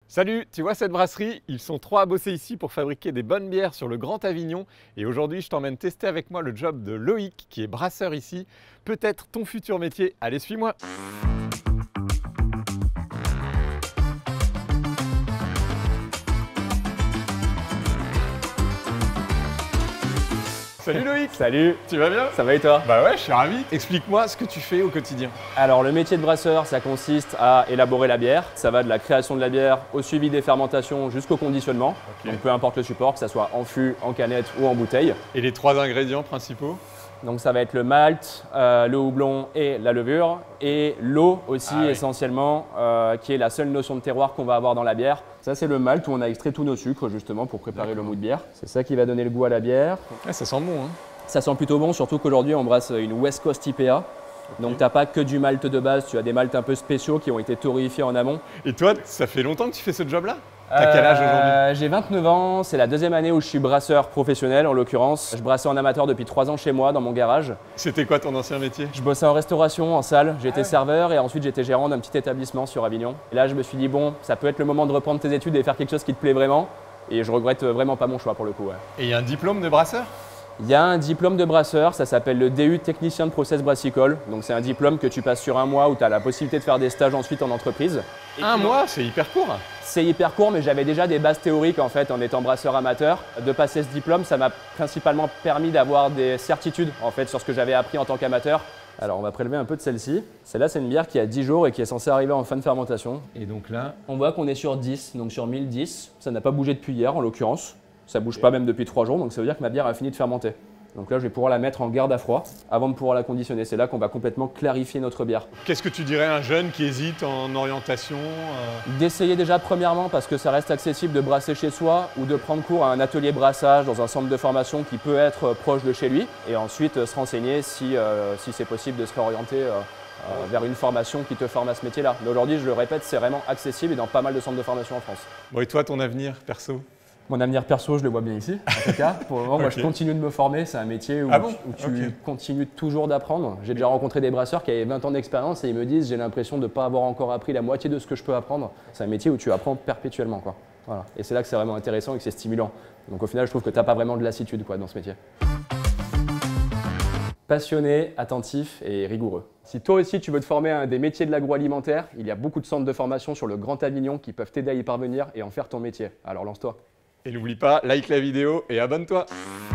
Salut, tu vois cette brasserie? Ils sont trois à bosser ici pour fabriquer des bonnes bières sur le Grand Avignon. Et aujourd'hui, je t'emmène tester avec moi le job de Loïc, qui est brasseur ici. Peut-être ton futur métier. Allez, suis-moi! Salut Loïc! Salut, Tu vas bien? ça va et toi? Bah ouais, je suis ravi. Explique-moi ce que tu fais au quotidien. Alors le métier de brasseur, ça consiste à élaborer la bière. Ça va de la création de la bière au suivi des fermentations jusqu'au conditionnement. Ok. Donc peu importe le support, que ça soit en fût, en canette ou en bouteille. Et les trois ingrédients principaux? Donc ça va être le malt, le houblon et la levure. Et l'eau aussi Ah oui. essentiellement, qui est la seule notion de terroir qu'on va avoir dans la bière. Ça c'est le malt où on a extrait tous nos sucres justement pour préparer le mou de bière. C'est ça qui va donner le goût à la bière. Ah, ça sent bon, hein? Ça sent plutôt bon, surtout qu'aujourd'hui on brasse une West Coast IPA. Donc tu n'as pas que du malt de base, tu as des malts un peu spéciaux qui ont été torréfiés en amont. Et toi, ça fait longtemps que tu fais ce job-là? T'as quel âge aujourd'hui? J'ai 29 ans, c'est la deuxième année où je suis brasseur professionnel en l'occurrence. Je brassais en amateur depuis 3 ans chez moi dans mon garage. C'était quoi ton ancien métier? Je bossais en restauration, en salle, j'étais serveur et ensuite j'étais gérant d'un petit établissement sur Avignon. Et là je me suis dit bon, ça peut être le moment de reprendre tes études et faire quelque chose qui te plaît vraiment. Et je regrette vraiment pas mon choix pour le coup. Ouais. Et il y a un diplôme de brasseur? Il y a un diplôme de brasseur, ça s'appelle le DU technicien de process brassicole. Donc c'est un diplôme que tu passes sur un mois où tu as la possibilité de faire des stages ensuite en entreprise. Un mois, c'est hyper court. C'est hyper court, mais j'avais déjà des bases théoriques en fait en étant brasseur amateur. De passer ce diplôme, ça m'a principalement permis d'avoir des certitudes en fait sur ce que j'avais appris en tant qu'amateur. Alors on va prélever un peu de celle-ci. Celle-là c'est une bière qui a 10 jours et qui est censée arriver en fin de fermentation. Et donc là, On voit qu'on est sur 10, donc sur 1010. Ça n'a pas bougé depuis hier en l'occurrence. Ça bouge pas même depuis 3 jours, donc ça veut dire que ma bière a fini de fermenter. Donc là je vais pouvoir la mettre en garde à froid avant de pouvoir la conditionner. C'est là qu'on va complètement clarifier notre bière. qu'est-ce que tu dirais à un jeune qui hésite en orientation? D'essayer déjà premièrement parce que ça reste accessible de brasser chez soi ou de prendre cours à un atelier brassage dans un centre de formation qui peut être proche de chez lui et ensuite se renseigner si c'est possible de se réorienter vers une formation qui te forme à ce métier-là. Mais aujourd'hui, je le répète, c'est vraiment accessible et dans pas mal de centres de formation en France. Bon, et toi, ton avenir perso? Mon avenir perso, je le vois bien ici, en tout cas. Pour le moment, moi, Ok. je continue de me former. C'est un métier où, Ah bon où tu Ok. continues toujours d'apprendre. J'ai déjà rencontré des brasseurs qui avaient 20 ans d'expérience et ils me disent j'ai l'impression de ne pas avoir encore appris la moitié de ce que je peux apprendre. C'est un métier où tu apprends perpétuellement, quoi. Voilà. Et c'est là que c'est vraiment intéressant et que c'est stimulant. Donc au final, je trouve que tu n'as pas vraiment de lassitude quoi, dans ce métier. Passionné, attentif et rigoureux. Si toi aussi tu veux te former à un des métiers de l'agroalimentaire, il y a beaucoup de centres de formation sur le Grand Avignon qui peuvent t'aider à y parvenir et en faire ton métier. Alors lance-toi. Et n'oublie pas, like la vidéo et abonne-toi.